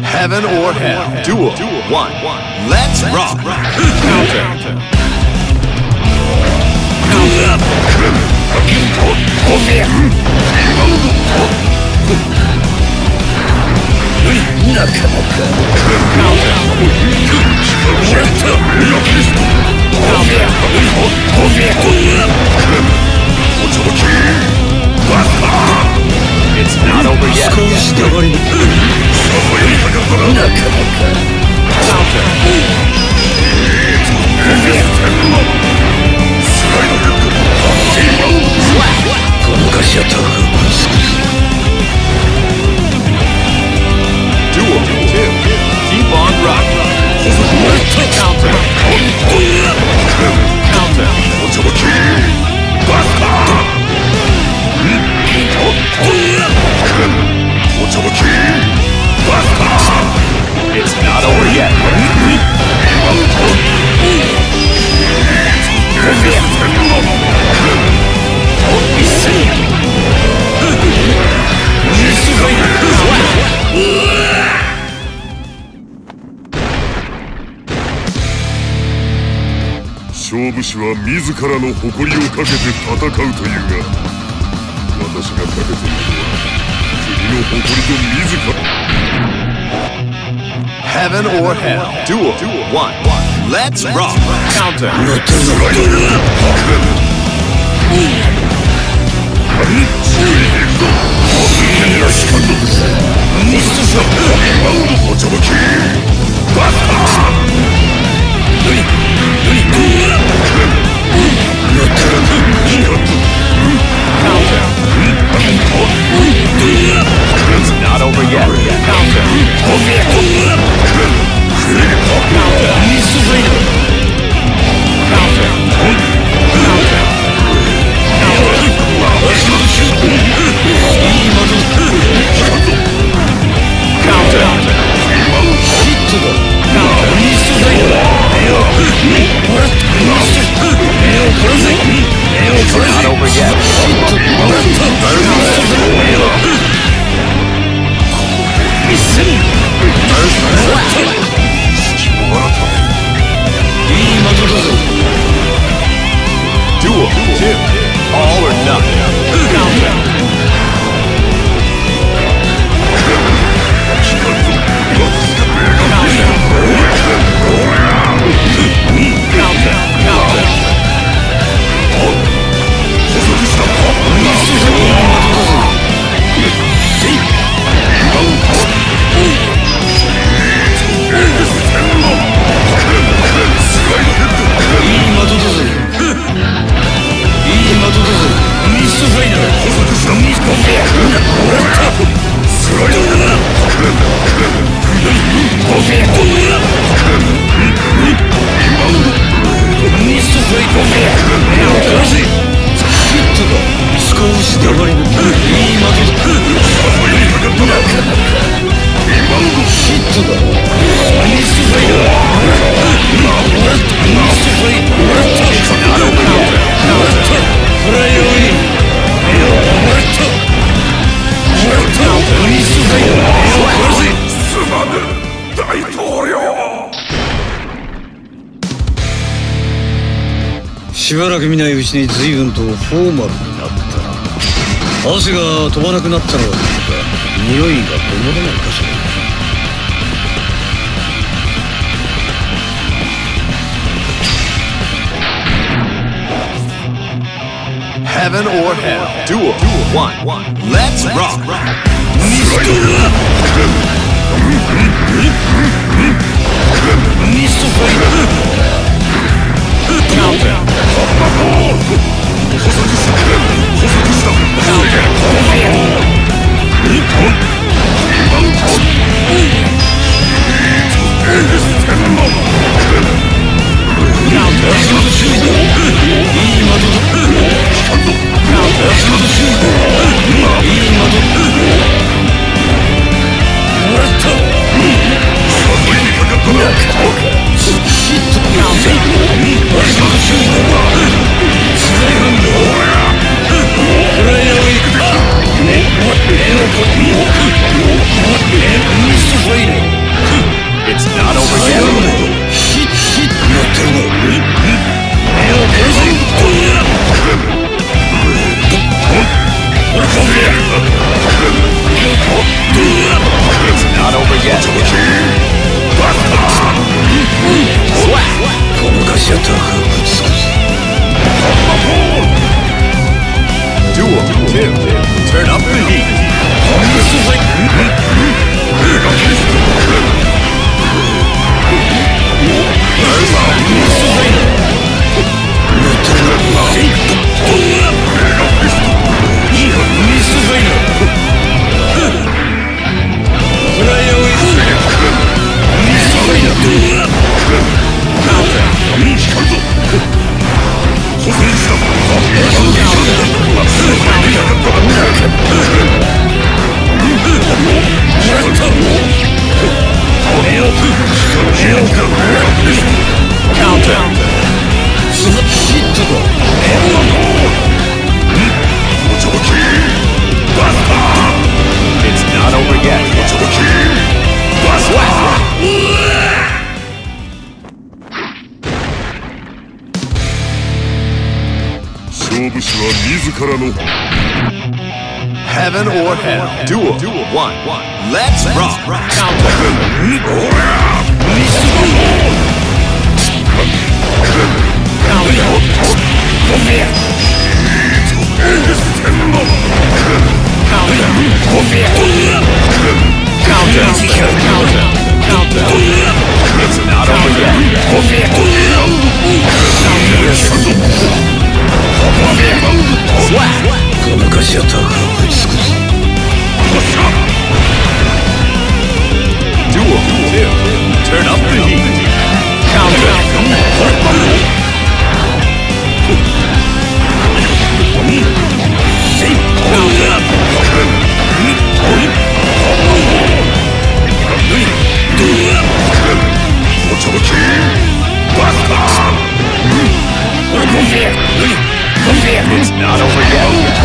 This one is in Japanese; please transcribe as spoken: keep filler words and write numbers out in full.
Heaven or Hell. Duel. One. Let's rock. Counter. It's not over yet. Duel two. Keep on rocking. Counter. Counter. It's not over yet. 勝負師は自らの誇りをかけて戦うというが、私がかけているのは国の誇りと自ら。 Heaven or Hell. Duel. One. Let's rock. Counter. It's not over yet. Counter. Not over yet. Duel two. All or nothing. Shibaraku しばらく見ないうちに随分とフォーマルになったな。汗が飛ばなくなったのはどうか、匂いがこもらないかしら。 Heaven or Hell. Duel. One. Let's rock. Counter. Counter. らの Heaven or Hell Duel one Let's rockこの菓子は高く打ちつくぞ。Duel two Turn up the heat. Counter. It's not over yet.